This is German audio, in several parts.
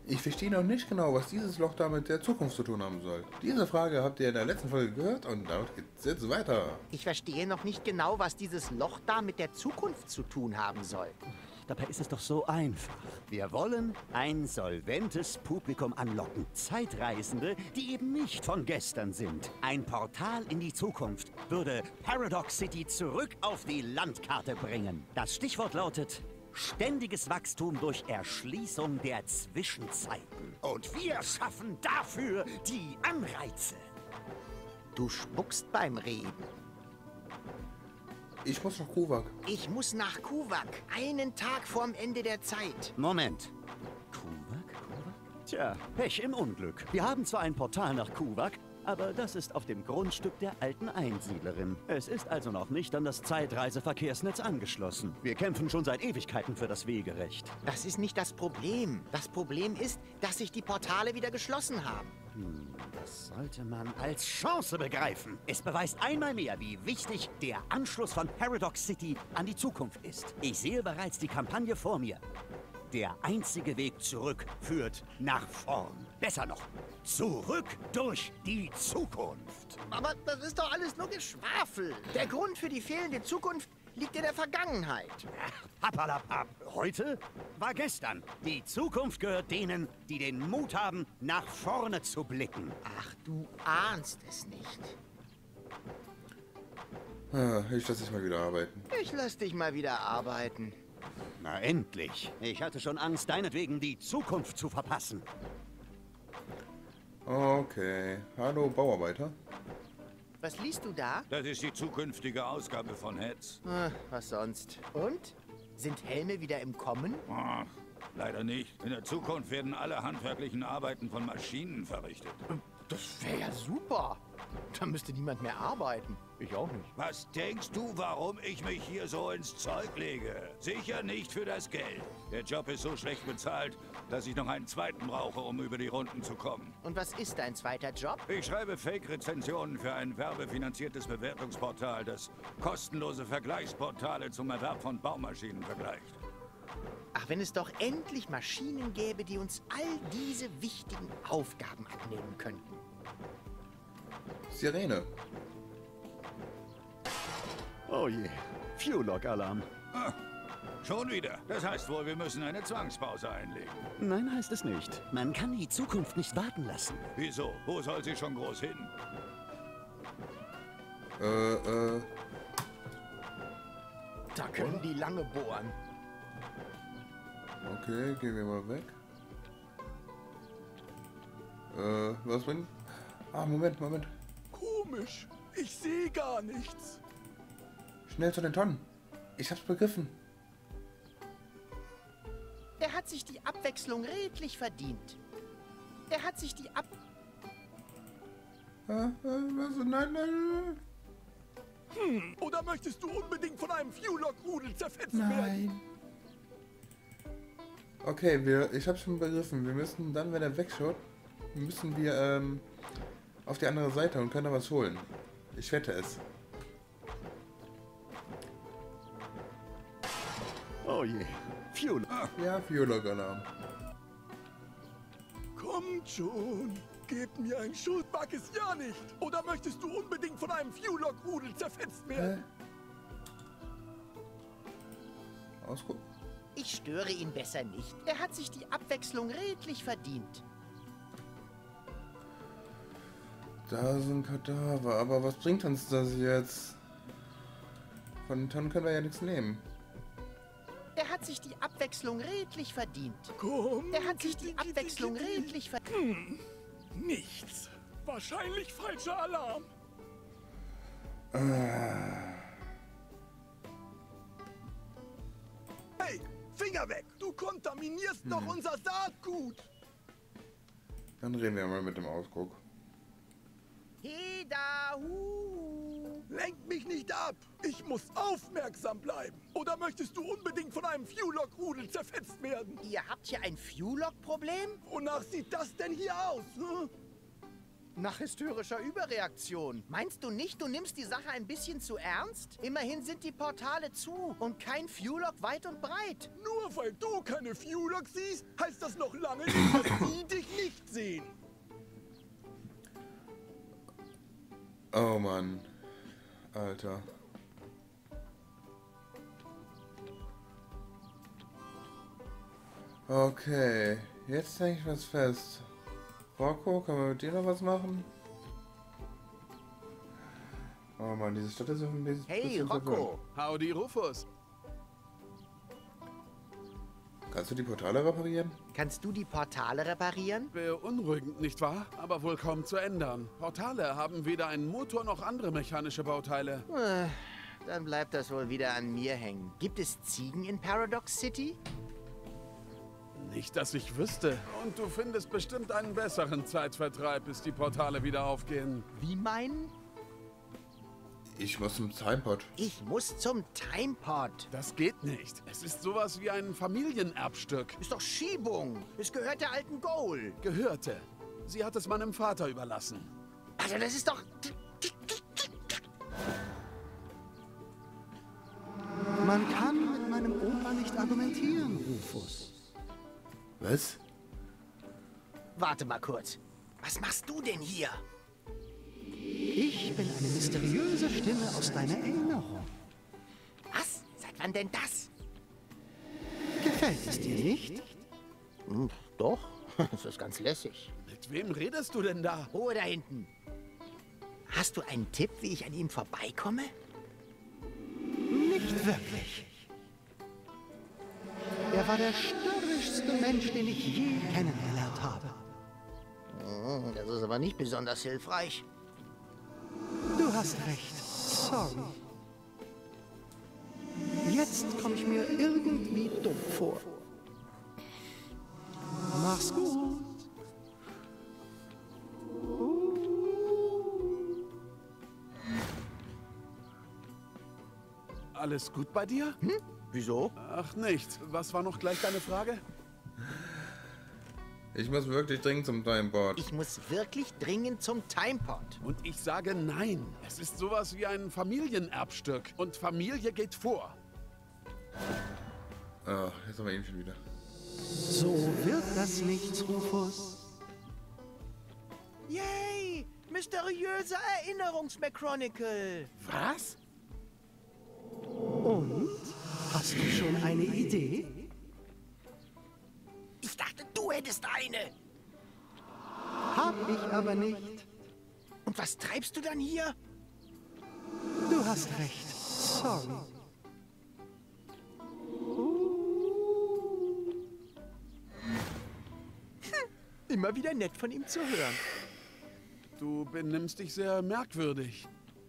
Ich verstehe noch nicht genau, was dieses Loch da mit der Zukunft zu tun haben soll. Diese Frage habt ihr in der letzten Folge gehört und damit geht's jetzt weiter. Ich verstehe noch nicht genau, was dieses Loch da mit der Zukunft zu tun haben soll. Dabei ist es doch so einfach. Wir wollen ein solventes Publikum anlocken. Zeitreisende, die eben nicht von gestern sind. Ein Portal in die Zukunft würde Paradox City zurück auf die Landkarte bringen. Das Stichwort lautet ständiges Wachstum durch Erschließung der Zwischenzeiten. Und wir schaffen dafür die Anreize. Du spuckst beim Reden. Ich muss nach Kuvak. Ich muss nach Kuvak. Einen Tag vorm Ende der Zeit. Moment. Kuvak? Tja, Pech im Unglück. Wir haben zwar ein Portal nach Kuvak, aber das ist auf dem Grundstück der alten Einsiedlerin. Es ist also noch nicht an das Zeitreiseverkehrsnetz angeschlossen. Wir kämpfen schon seit Ewigkeiten für das Wegerecht. Das ist nicht das Problem. Das Problem ist, dass sich die Portale wieder geschlossen haben. Das sollte man als Chance begreifen. Es beweist einmal mehr, wie wichtig der Anschluss von Paradox City an die Zukunft ist. Ich sehe bereits die Kampagne vor mir. Der einzige Weg zurück führt nach vorn. Besser noch, zurück durch die Zukunft. Aber das ist doch alles nur Geschwafel. Der Grund für die fehlende Zukunft liegt in der Vergangenheit. Happalapapp. Heute war gestern. Die Zukunft gehört denen, die den Mut haben, nach vorne zu blicken. Ach, du ahnst es nicht. Ich lasse dich mal wieder arbeiten. Ich lass dich mal wieder arbeiten. Na endlich. Ich hatte schon Angst, deinetwegen die Zukunft zu verpassen. Okay. Hallo, Bauarbeiter. Was liest du da? Das ist die zukünftige Ausgabe von Hetz. Was sonst? Und? Sind Helme wieder im Kommen? Ach, leider nicht. In der Zukunft werden alle handwerklichen Arbeiten von Maschinen verrichtet. Das wäre ja super. Da müsste niemand mehr arbeiten. Ich auch nicht. Was denkst du, warum ich mich hier so ins Zeug lege? Sicher nicht für das Geld. Der Job ist so schlecht bezahlt, dass ich noch einen zweiten brauche, um über die Runden zu kommen. Und was ist dein zweiter Job? Ich schreibe Fake-Rezensionen für ein werbefinanziertes Bewertungsportal, das kostenlose Vergleichsportale zum Erwerb von Baumaschinen vergleicht. Ach, wenn es doch endlich Maschinen gäbe, die uns all diese wichtigen Aufgaben abnehmen könnten. Sirene. Oh je, Fuellock-Alarm. Schon wieder. Das heißt wohl, wir müssen eine Zwangspause einlegen. Nein, heißt es nicht. Man kann die Zukunft nicht warten lassen. Wieso? Wo soll sie schon groß hin? Da können die lange bohren. Okay, gehen wir mal weg. Was bringt? Ah, Moment. Komisch. Ich sehe gar nichts. Schnell zu den Tonnen. Ich hab's begriffen. Er hat sich die Abwechslung redlich verdient. Er hat sich die Was? Nein. Oder möchtest du unbedingt von einem Fuellock-Rudel zerfetzt werden? Nein. Okay, ich hab's schon begriffen. Wir müssen dann, wenn er wegschaut, müssen wir auf die andere Seite und können da was holen. Ich wette es. Oh je, Fuel. Ja, Fuellock-Alarm. Kommt schon. Gebt mir ein Schuldbackes ja nicht. Oder möchtest du unbedingt von einem Fuellock-Rudel zerfetzt werden? Ausgucken. Ich störe ihn besser nicht. Er hat sich die Abwechslung redlich verdient. Da sind Kadaver, aber was bringt uns das jetzt? Von den Tonnen können wir ja nichts nehmen. Er hat sich die Abwechslung redlich verdient. Komm. Er hat sich die Abwechslung redlich verdient. Nichts. Wahrscheinlich falscher Alarm. Hey, Finger weg! Du kontaminierst doch unser Saatgut! Dann reden wir mal mit dem Ausguck. Hidahu! Lenk mich nicht ab! Ich muss aufmerksam bleiben! Oder möchtest du unbedingt von einem Fuellock-Rudel zerfetzt werden? Ihr habt hier ein Fuellock-Problem? Wonach sieht das denn hier aus? Hm? Nach hysterischer Überreaktion. Meinst du nicht, du nimmst die Sache ein bisschen zu ernst? Immerhin sind die Portale zu und kein Fuelog weit und breit. Nur weil du keine Fuelog siehst, heißt das noch lange nicht, dass die dich nicht sehen. Oh Mann. Alter. Okay. Jetzt denke ich was fest. Rocco, kann man mit dir noch was machen? Oh Mann, diese Stadt ist auf ein bisschen... Hey, Rocco. Howdy, Rufus. Kannst du die Portale reparieren? Kannst du die Portale reparieren? Beunruhigend, nicht wahr? Aber wohl kaum zu ändern. Portale haben weder einen Motor noch andere mechanische Bauteile. Dann bleibt das wohl wieder an mir hängen. Gibt es Ziegen in Paradox City? Nicht, dass ich wüsste. Und du findest bestimmt einen besseren Zeitvertreib, bis die Portale wieder aufgehen. Wie meinen? Ich muss zum Timepod. Ich muss zum Timepod. Das geht nicht. Es ist sowas wie ein Familienerbstück. Ist doch Schiebung. Es gehört der alten Goal. Gehörte. Sie hat es meinem Vater überlassen. Also das ist doch... Man kann mit meinem Opa nicht argumentieren, Rufus. Was? Warte mal kurz. Was machst du denn hier? Ich bin eine mysteriöse Stimme aus deiner Erinnerung. Was? Seit wann denn das? Gefällt es dir nicht? Doch. Das ist ganz lässig. Mit wem redest du denn da? Ruhe da hinten. Hast du einen Tipp, wie ich an ihm vorbeikomme? Nicht wirklich. Er war der störrischste Mensch, den ich je kennengelernt habe. Das ist aber nicht besonders hilfreich. Du hast recht. Sorry. Jetzt komme ich mir irgendwie dumm vor. Mach's gut. Alles gut bei dir? Wieso? Ach, nichts. Was war noch gleich deine Frage? Ich muss wirklich dringend zum Timepod. Ich muss wirklich dringend zum Timepod. Und ich sage nein. Es ist sowas wie ein Familienerbstück. Und Familie geht vor. Ach, jetzt haben wir ihn schon wieder. So wird das nichts, Rufus. Yay! Mysteriöse Erinnerungs-McChronicle. Was? Und? Hast du schon eine Idee? Ich dachte, du hättest eine. Hab ich aber nicht. Und was treibst du dann hier? Du hast recht. Sorry. Immer wieder nett von ihm zu hören. Du benimmst dich sehr merkwürdig.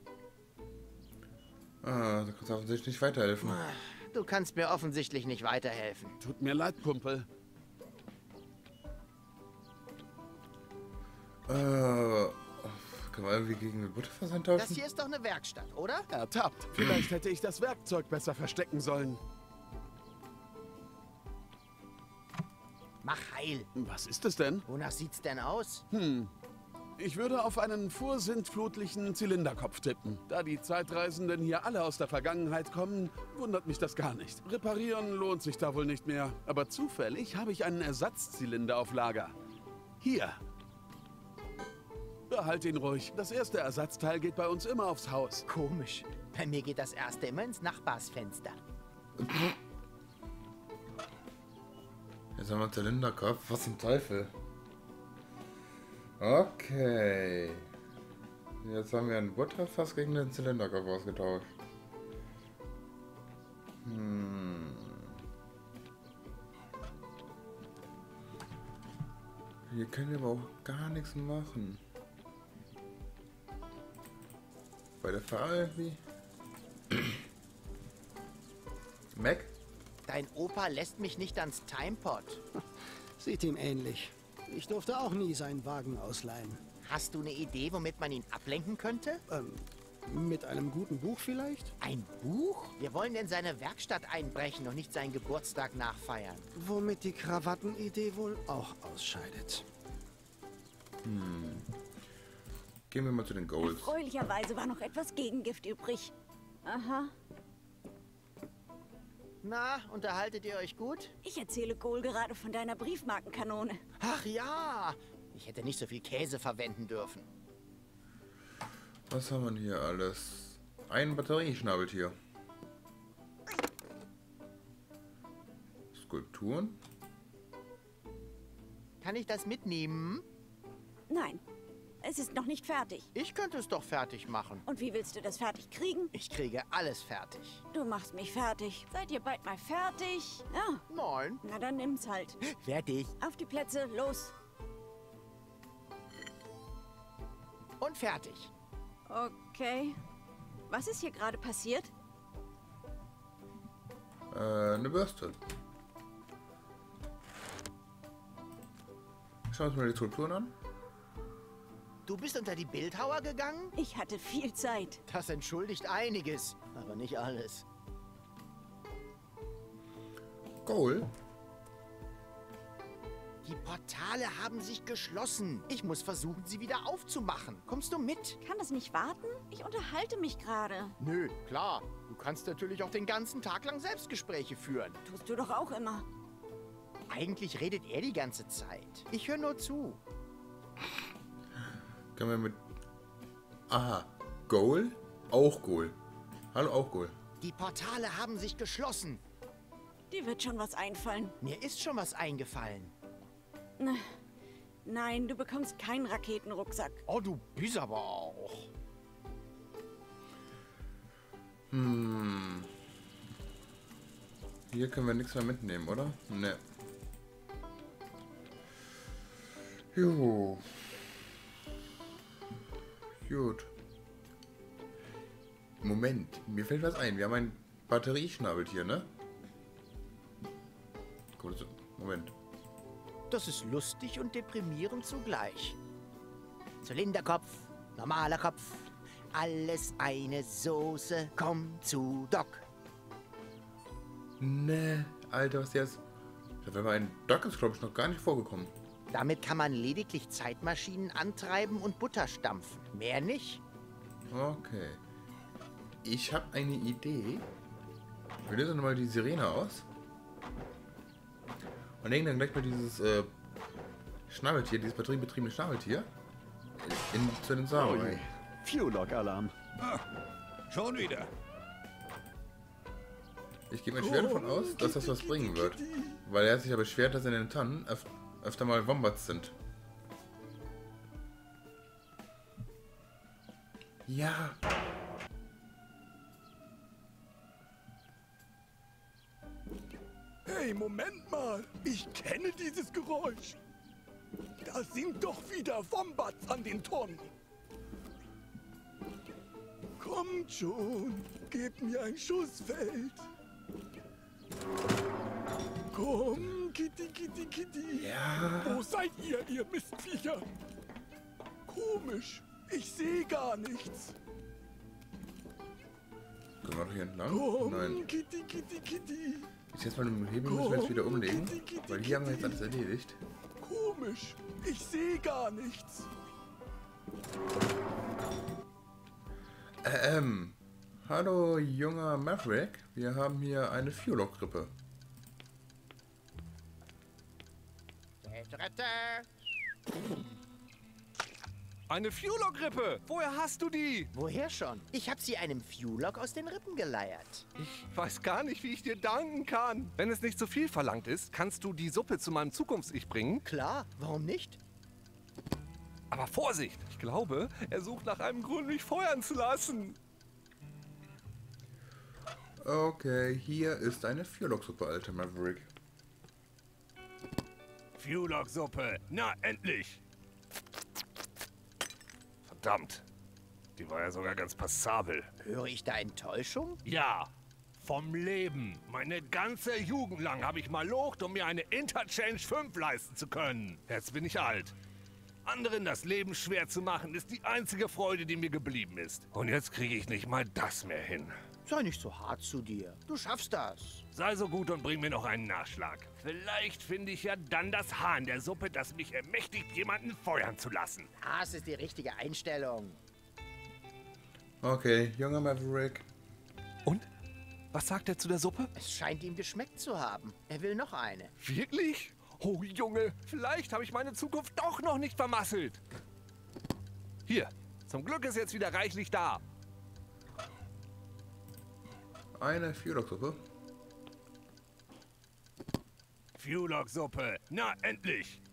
Ah, du kannst offensichtlich nicht weiterhelfen. Du kannst mir offensichtlich nicht weiterhelfen. Tut mir leid, Kumpel. Kann man irgendwie gegen den Butterfass Das eintauschen? hier ist doch eine Werkstatt, oder? Ertappt. Vielleicht hätte ich das Werkzeug besser verstecken sollen. Mach heil. Was ist es denn? Wonach sieht's denn aus? Ich würde auf einen vorsintflutlichen Zylinderkopf tippen. Da die Zeitreisenden hier alle aus der Vergangenheit kommen, wundert mich das gar nicht. Reparieren lohnt sich da wohl nicht mehr. Aber zufällig habe ich einen Ersatzzylinder auf Lager. Hier. Behalt ihn ruhig. Das erste Ersatzteil geht bei uns immer aufs Haus. Komisch. Bei mir geht das erste immer ins Nachbarsfenster. Jetzt haben wir einen Zylinderkopf. Was zum Teufel? Okay. Jetzt haben wir einen Butterfass gegen den Zylinderkopf ausgetauscht. Hier können wir aber auch gar nichts machen. Bei der Fahrer irgendwie. Mac? Dein Opa lässt mich nicht ans Timepod. Sieht ihm ähnlich. Ich durfte auch nie seinen Wagen ausleihen. Hast du eine Idee, womit man ihn ablenken könnte? Mit einem guten Buch vielleicht? Ein Buch? Wir wollen in seine Werkstatt einbrechen und nicht seinen Geburtstag nachfeiern. Womit die Krawattenidee wohl auch ausscheidet. Gehen wir mal zu den Goals. Erfreulicherweise war noch etwas Gegengift übrig. Aha. Na, unterhaltet ihr euch gut? Ich erzähle Goal gerade von deiner Briefmarkenkanone. Ach ja, ich hätte nicht so viel Käse verwenden dürfen. Was haben wir denn hier alles? Ein Batterieschnabeltier. Skulpturen. Kann ich das mitnehmen? Nein, es ist noch nicht fertig. Ich könnte es doch fertig machen. Und wie willst du das fertig kriegen? Ich kriege alles fertig. Du machst mich fertig. Seid ihr bald mal fertig? Ja, Nein. na dann nimm's halt. Fertig. Auf die Plätze, los. Und fertig. Okay. Was ist hier gerade passiert? Eine Bürste. Schauen wir uns mal die Skulpturen an. Du bist unter die Bildhauer gegangen? Ich hatte viel Zeit. Das entschuldigt einiges, aber nicht alles. Goal. Die Portale haben sich geschlossen. Ich muss versuchen, sie wieder aufzumachen. Kommst du mit? Kann das nicht warten? Ich unterhalte mich gerade. Nö, klar. Du kannst natürlich auch den ganzen Tag lang Selbstgespräche führen. Tust du doch auch immer. Eigentlich redet er die ganze Zeit. Ich höre nur zu. Können wir mit... Aha. Goal? Auch Goal. Hallo, auch Goal. Die Portale haben sich geschlossen. Dir wird schon was einfallen. Mir ist schon was eingefallen. Nein, du bekommst keinen Raketenrucksack. Oh, du bist aber auch. Hier können wir nichts mehr mitnehmen, oder? Ne. Jo. Gut. Moment, mir fällt was ein. Wir haben ein Batterieschnabeltier, ne? Gut, Moment. Das ist lustig und deprimierend zugleich. Zylinderkopf, normaler Kopf, alles eine Soße. Komm zu Doc. Ne, Alter, was jetzt? Da wäre ein Duck ist, glaube ich, noch gar nicht vorgekommen. Damit kann man lediglich Zeitmaschinen antreiben und Butter stampfen. Mehr nicht? Okay. Ich habe eine Idee. Wir lösen nochmal die Sirene aus. Und legen dann gleich mal dieses Schnabeltier, dieses batteriebetriebene Schnabeltier zu den Samen rein. Fuelog-Alarm. Schon wieder. Ich gehe mal schwer davon aus, dass das was bringen wird. Weil er hat sich ja beschwert, dass in den Tannen öfter mal Wombats sind. Ja. Hey, Moment mal. Ich kenne dieses Geräusch. Da sind doch wieder Wombats an den Tonnen. Kommt schon. Gebt mir ein Schussfeld. Komm, Kitty, Kitty, Kitty. Ja. Wo seid ihr, ihr Mistviecher? Komisch. Ich sehe gar nichts. Können wir doch hier entlang? Komm, Nein. Kitty, Kitty, Kitty. Jetzt mal im Hebel müssen wir jetzt wieder umlegen. Weil hier haben wir jetzt alles erledigt. Komisch. Ich sehe gar nichts. Hallo, junger Maverick. Wir haben hier eine Fuelog-Grippe. Eine Fuelog-Rippe! Woher hast du die? Woher schon? Ich habe sie einem Fuelog aus den Rippen geleiert. Ich weiß gar nicht, wie ich dir danken kann. Wenn es nicht zu viel verlangt ist, kannst du die Suppe zu meinem Zukunfts-Ich bringen. Klar, warum nicht? Aber Vorsicht! Ich glaube, er sucht nach einem Grund, mich feuern zu lassen. Okay, hier ist eine Fuelog-Suppe, alter Maverick. Fuelog-Suppe! Na, endlich! Verdammt! Die war ja sogar ganz passabel. Höre ich da Enttäuschung? Ja, vom Leben. Meine ganze Jugend lang habe ich mal locht, um mir eine Interchange 5 leisten zu können. Jetzt bin ich alt. Anderen das Leben schwer zu machen, ist die einzige Freude, die mir geblieben ist. Und jetzt kriege ich nicht mal das mehr hin. Sei nicht so hart zu dir. Du schaffst das. Sei so gut und bring mir noch einen Nachschlag. Vielleicht finde ich ja dann das Haar in der Suppe, das mich ermächtigt, jemanden feuern zu lassen. Das ist die richtige Einstellung. Okay, junger Maverick. Und? Was sagt er zu der Suppe? Es scheint ihm geschmeckt zu haben. Er will noch eine. Wirklich? Oh Junge, vielleicht habe ich meine Zukunft doch noch nicht vermasselt. Hier, zum Glück ist jetzt wieder reichlich da. Eine Fuelok-Suppe. Fuelok-Suppe, na endlich.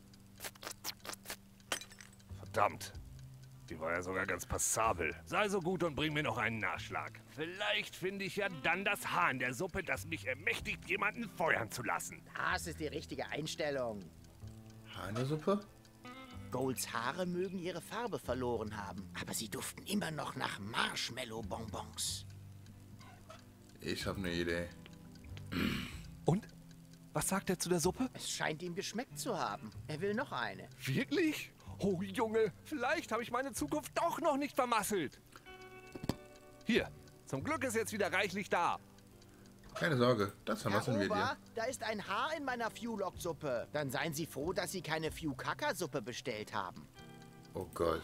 Verdammt, die war ja sogar ganz passabel. Sei so gut und bring mir noch einen Nachschlag. Vielleicht finde ich ja dann das Haar in der Suppe, das mich ermächtigt, jemanden feuern zu lassen. Das ist die richtige Einstellung. Haar in der Suppe? Golds Haare mögen ihre Farbe verloren haben, aber sie duften immer noch nach Marshmallow-Bonbons. Ich habe eine Idee. Und? Was sagt er zu der Suppe? Es scheint ihm geschmeckt zu haben. Er will noch eine. Wirklich? Oh Junge, vielleicht habe ich meine Zukunft doch noch nicht vermasselt. Hier, zum Glück ist jetzt wieder reichlich da. Keine Sorge, das vermasseln wir dir. Ober, da ist ein Haar in meiner Fuelok-Suppe. Dann seien Sie froh, dass Sie keine Fuel-Kaka-Suppe bestellt haben. Oh Gott.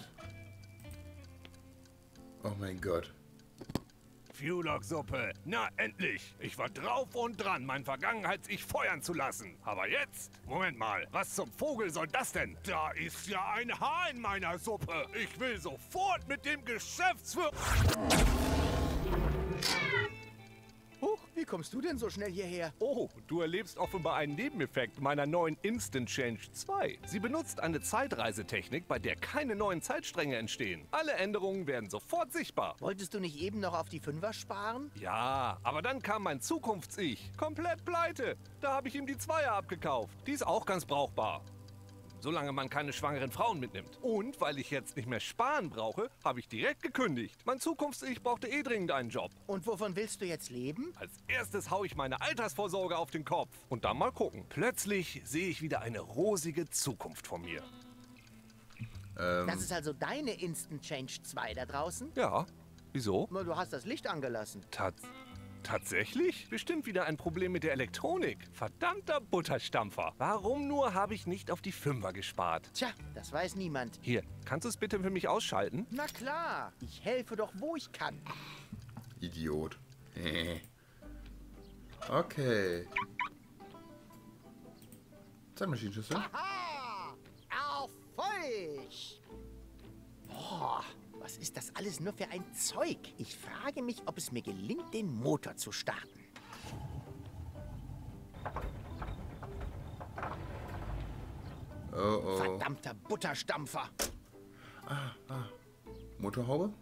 Oh mein Gott. Fuelok-Suppe, na endlich. Ich war drauf und dran, mein Vergangenheits-Ich feuern zu lassen. Aber jetzt, Moment mal, was zum Vogel soll das denn? Da ist ja ein Haar in meiner Suppe. Ich will sofort mit dem Geschäftsführer... Huch, wie kommst du denn so schnell hierher? Oh, du erlebst offenbar einen Nebeneffekt meiner neuen Instant Change 2. Sie benutzt eine Zeitreisetechnik, bei der keine neuen Zeitstränge entstehen. Alle Änderungen werden sofort sichtbar. Wolltest du nicht eben noch auf die Fünfer sparen? Ja, aber dann kam mein Zukunfts-Ich. Komplett pleite. Da habe ich ihm die Zweier abgekauft. Die ist auch ganz brauchbar. Solange man keine schwangeren Frauen mitnimmt. Und weil ich jetzt nicht mehr sparen brauche, habe ich direkt gekündigt. Mein Zukunfts-Ich brauchte dringend einen Job. Und wovon willst du jetzt leben? Als erstes haue ich meine Altersvorsorge auf den Kopf. Und dann mal gucken. Plötzlich sehe ich wieder eine rosige Zukunft vor mir. Das ist also deine Instant Change 2 da draußen? Ja. Wieso? Na, du hast das Licht angelassen. Tatsächlich? Bestimmt wieder ein Problem mit der Elektronik. Verdammter Butterstampfer. Warum nur habe ich nicht auf die Fünfer gespart? Tja, das weiß niemand. Hier, kannst du es bitte für mich ausschalten? Na klar, ich helfe doch, wo ich kann. Idiot. Okay. Zeitmaschinenschüssel. Aha! Erfolg! Boah, was ist das alles nur für ein Zeug? Ich frage mich, ob es mir gelingt, den Motor zu starten. Oh oh. Verdammter Butterstampfer! Motorhaube?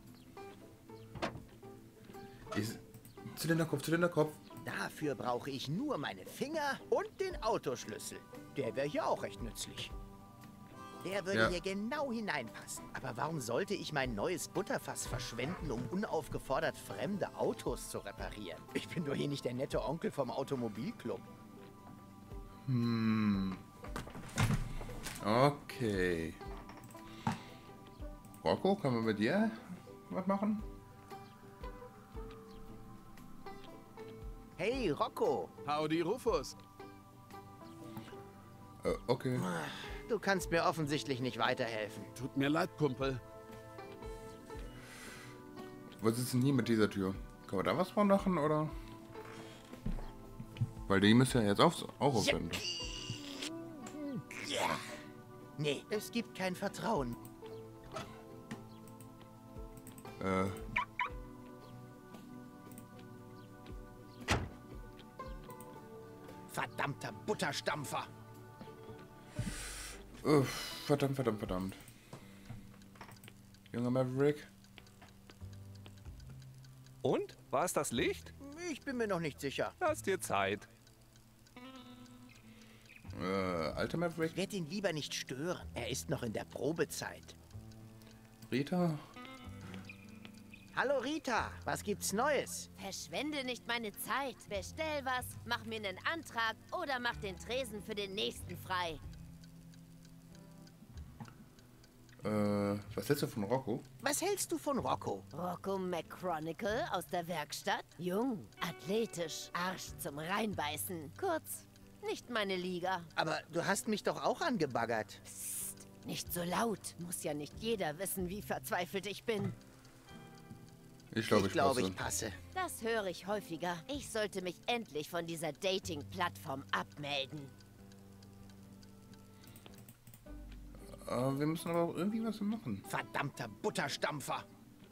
Zylinderkopf. Dafür brauche ich nur meine Finger und den Autoschlüssel. Der wäre hier auch recht nützlich. Der würde hier genau hineinpassen. Aber warum sollte ich mein neues Butterfass verschwenden, um unaufgefordert fremde Autos zu reparieren? Ich bin doch hier nicht der nette Onkel vom Automobilclub. Okay. Rocco, können wir bei dir was machen? Hey, Rocco. Howdy, Rufus. Okay. Du kannst mir offensichtlich nicht weiterhelfen. Tut mir leid, Kumpel. Was ist denn hier mit dieser Tür? Können wir da was von machen, oder? Weil die müsste ja jetzt auch aufhören. Ja. Nee, es gibt kein Vertrauen. Verdammter Butterstampfer. Verdammt. Junger Maverick. Und? War es das Licht? Ich bin mir noch nicht sicher. Lass dir Zeit. Alter Maverick. Ich werde ihn lieber nicht stören. Er ist noch in der Probezeit. Rita. Hallo Rita, was gibt's Neues? Verschwende nicht meine Zeit. Bestell was, mach mir einen Antrag oder mach den Tresen für den nächsten frei. Was hältst du von Rocco? Was hältst du von Rocco? Rocco McChronicle aus der Werkstatt? Jung, athletisch, Arsch zum Reinbeißen. Kurz, nicht meine Liga. Aber du hast mich doch auch angebaggert. Psst, nicht so laut. Muss ja nicht jeder wissen, wie verzweifelt ich bin. Ich glaube, ich passe. Das höre ich häufiger. Ich sollte mich endlich von dieser Dating-Plattform abmelden. Wir müssen aber auch irgendwie was machen. Verdammter Butterstampfer.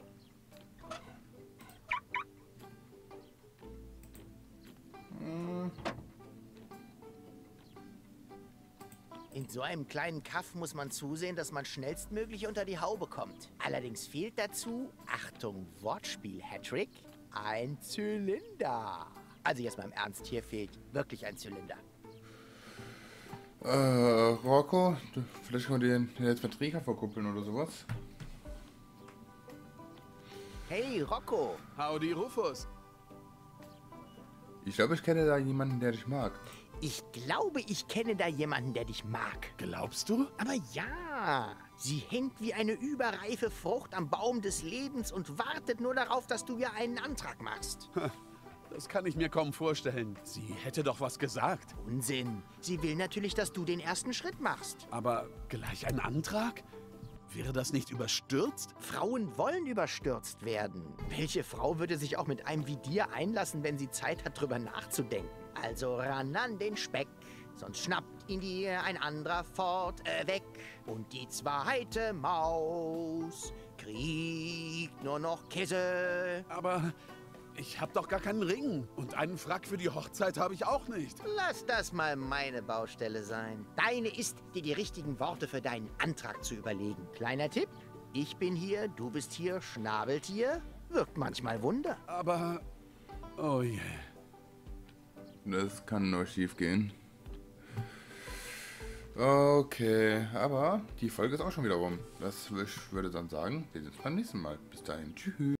In so einem kleinen Kaff muss man zusehen, dass man schnellstmöglich unter die Haube kommt. Allerdings fehlt dazu, Achtung, Wortspiel, Hattrick, ein Zylinder. Also jetzt mal im Ernst, hier fehlt wirklich ein Zylinder. Rocco, vielleicht können wir den jetzt mit Rika verkuppeln oder sowas. Hey, Rocco. Howdy, Rufus. Ich glaube, ich kenne da jemanden, der dich mag. Ich glaube, ich kenne da jemanden, der dich mag. Glaubst du? Aber ja, sie hängt wie eine überreife Frucht am Baum des Lebens und wartet nur darauf, dass du ihr einen Antrag machst. Das kann ich mir kaum vorstellen. Sie hätte doch was gesagt. Unsinn. Sie will natürlich, dass du den ersten Schritt machst. Aber gleich ein Antrag? Wäre das nicht überstürzt? Frauen wollen überstürzt werden. Welche Frau würde sich auch mit einem wie dir einlassen, wenn sie Zeit hat, drüber nachzudenken? Also ran an den Speck, sonst schnappt ihn dir ein anderer weg. Und die zweite Maus kriegt nur noch Käse. Aber ich hab doch gar keinen Ring. Und einen Frack für die Hochzeit habe ich auch nicht. Lass das mal meine Baustelle sein. Deine ist, dir die richtigen Worte für deinen Antrag zu überlegen. Kleiner Tipp, ich bin hier, du bist hier, Schnabeltier. Wirkt manchmal Wunder. Aber, oh je. Das kann nur schief gehen. Okay, aber die Folge ist auch schon wieder rum. Ich würde dann sagen, wir sehen uns beim nächsten Mal. Bis dahin, tschüss.